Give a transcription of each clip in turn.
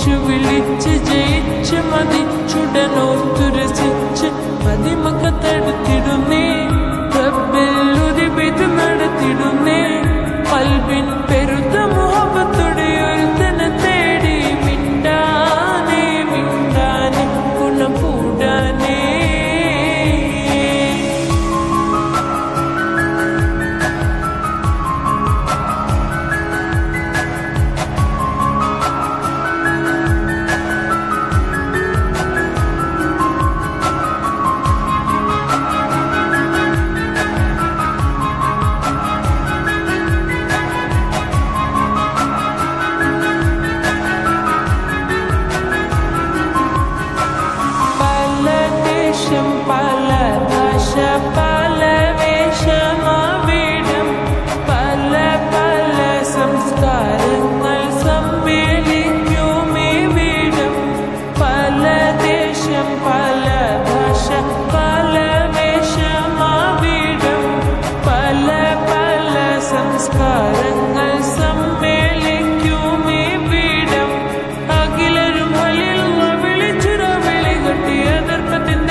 കൊതിച്ചു വിളിച്ച് ജയിച്ച് മതിച്ചുടനോർത്തു രസിച്ച് മതിമക്കത്തടുത്തിടുന്നേ റബ്ബിൽ ഉരിപിത് നടത്തിടുന്നേ കൽബിൻ പെരുത്ത മുഹബത്തോടെ ഒരുത്തനെ തേടി മിണ്ടാനേ മിണ്ടാനേ ഗുണം കൂടാനേ പല ഭാഷ പല വേഷമാവിടം പല പല സംസ്കാരങ്ങൾ സമ്മേളിക്കുമേ വീടം പല ദേശം പല ഭാഷ പല വേഷമാവിടം പല പല സംസ്കാരങ്ങൾ സമ്മേളിക്കുമേ വീടം അഖിലരും ഹലിലുള്ള വിളിച്ചുര വിളികട്ടി അതർപ്പത്തിന്റെ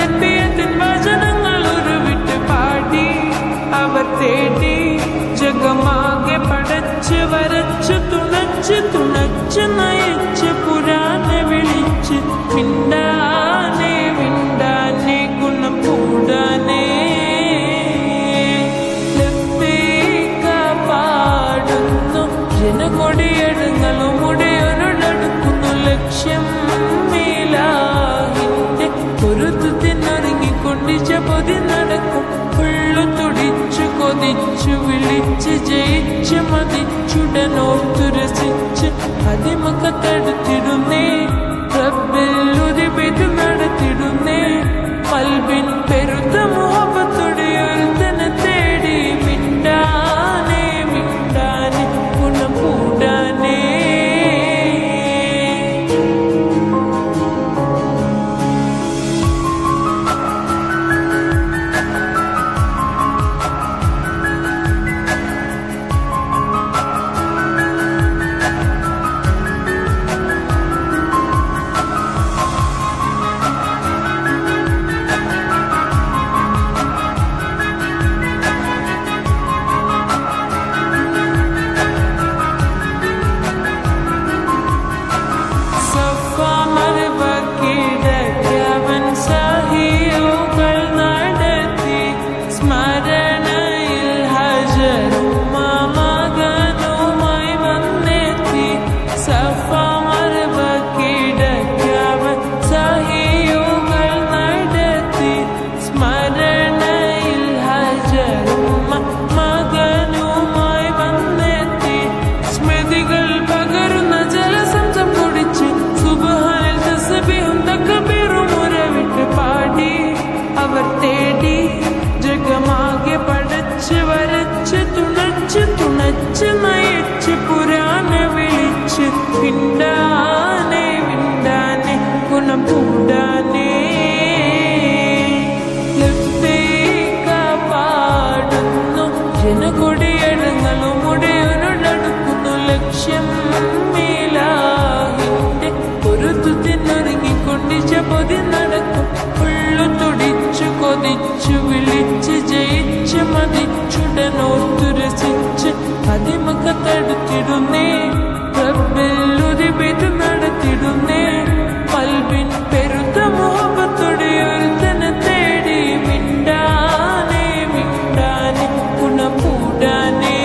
അവർ തേടി ജഗമാകെ പടച്ച് വരച്ച് തുണച്ച് തുണച്ച് നയിച്ച് പുരാനെ വിളിച്ച് മിണ്ടാനേ മിണ്ടാനേ ഗുണം കൂടാനേ ലബ്ബൈക പാടുന്നു ജനകൊടിയടങ്ങളും ഉടയൊരുടടുക്കുന്നു ലക്ഷ്യം മീലാഹിന്റെ പൊരുത്തത്തിനൊരുങ്ങിക്കൊണ്ടിച്ച പൊതി നടക്കും തുടിച്ചു കൊതിച്ചു വിളിച്ച് ജയിച്ച് മതിച്ചുടനോർത്തു രസിച്ച് അതിമക്കത്തടുത്തിടുന്നേ റബ്ബിൽ ഉരിപിത് നടത്തിടുന്നേ കൽബിൻ പെരുത്ത മുഹബത്തോടെ ഒരുത്തനെ തേടി മിണ്ടാനേ മിണ്ടാനേ ഗുണം കൂടാനേ അവർ തേടി ജഗമാകെ പടച്ച് വരച്ച് തുണച്ച് തുണച്ച് നയിച്ച് പുരാനെ വിളിച്ച് മിണ്ടാനേ മിണ്ടാനേ ഗുണം കൂടാനേ ലബ്ബൈക പാടുന്നു ജനകൊടിയടങ്ങളും ഉടയൊരുടടുക്കുന്നു ലക്ഷ്യം മീലാഹിന്റെ പൊരുത്തത്തിനൊരുങ്ങിക്കൊണ്ടിച്ച പൊതി നടക്കും തുടിച്ചു കൊതിച്ചു വിളിച്ച് ജയിച്ച് മതിച്ചുടനോർത്തു രസിച്ച് അതിമക്കത്തടുത്തിടുന്നേ റബ്ബിൽ ഉരിപിത് നടത്തിടുന്നേ കൽബിൻ പെരുത്ത മുഹബത്തോടെ ഒരുത്തനെ തേടി മിണ്ടാനേ മിണ്ടാനേ ഗുണം കൂടാനേ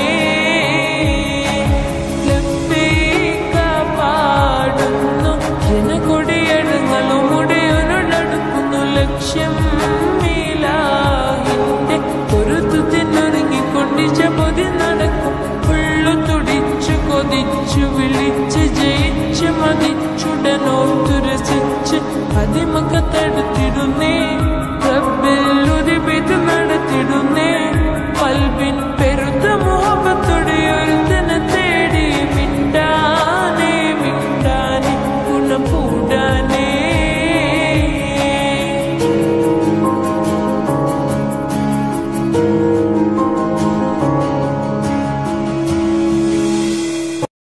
ലബ്ബൈക പാടുന്നു ജനകൊടിയടങ്ങളും ഉടയൊരുടടുക്കുന്നു ലക്ഷ്യം മീലാഹിന്റെ പൊരുത്തത്തിനൊരുങ്ങിക്കൊണ്ടിച്ച പൊതി നടക്കും തുടിച്ചു കൊതിച്ചു വിളിച്ച് ജയിച്ച് മതിച്ചുടനോർത്തു രസിച്ച് അതിമക്കത്തടുത്തിടുന്നേ റബ്ബിൽ ഉരിപിത് നടത്തിടുന്നേ കൽബിൻ പെരുത്ത മുഹബത്തോടെ ഒരുത്തനെ തേടി മിണ്ടാനേ മിണ്ടാനേ ഗുണം കൂടാനേ